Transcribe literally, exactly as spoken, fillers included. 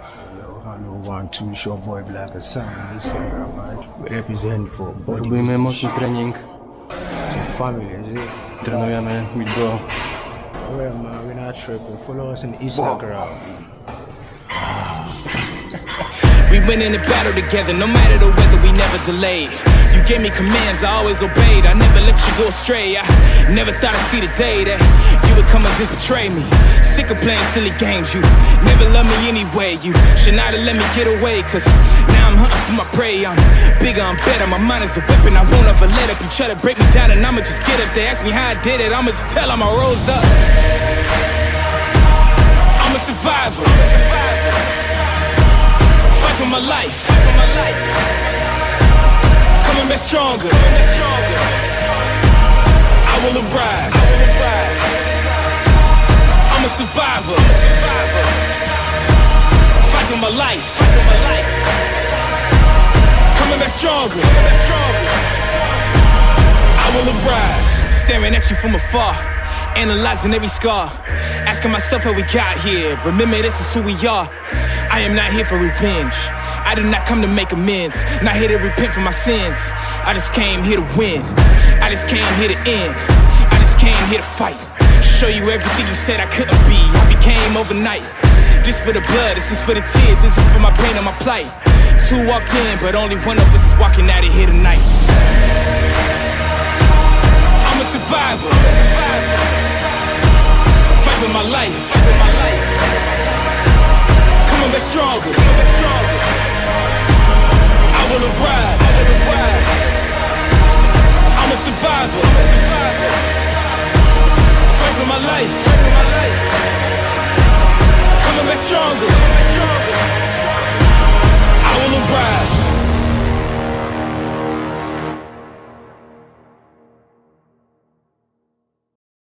Yo, hello, one, two, short boy Black Hassan, Instagram, man. We represent for body. Robimy mocny trening, family, is it? trenujemy with bro. Well, man, we're not tripping. Follow us on Instagram. We went in the battle together, no matter the weather, we never delayed. You gave me commands, I always obeyed. I never let you go astray. I never thought I'd see the day that you would come and just betray me. Sick of playing silly games, you never loved me anyway. You should not have let me get away, cause now I'm hunting for my prey. I'm bigger, I'm better, my mind is a weapon. I won't ever let up. You try to break me down and I'ma just get up. They ask me how I did it, I'ma just tell them I rose up. I'm a survivor. Fight for my life. Coming back stronger. I will arise. I'm a survivor. Fight for my life. Coming back stronger. I will arise. Staring at you from afar, analyzing every scar, asking myself how we got here. Remember, this is who we are. I am not here for revenge. I did not come to make amends. Not here to repent for my sins. I just came here to win. I just came here to end. I just came here to fight. Show you everything you said I couldn't be. I became overnight. This for the blood, this is for the tears, this is for my pain and my plight. Two walked in, but only one of us is walking out of here tonight. I'm a survivor. Fight for my life. Coming back stronger. I will arise. I'm a survivor. Fight for my life.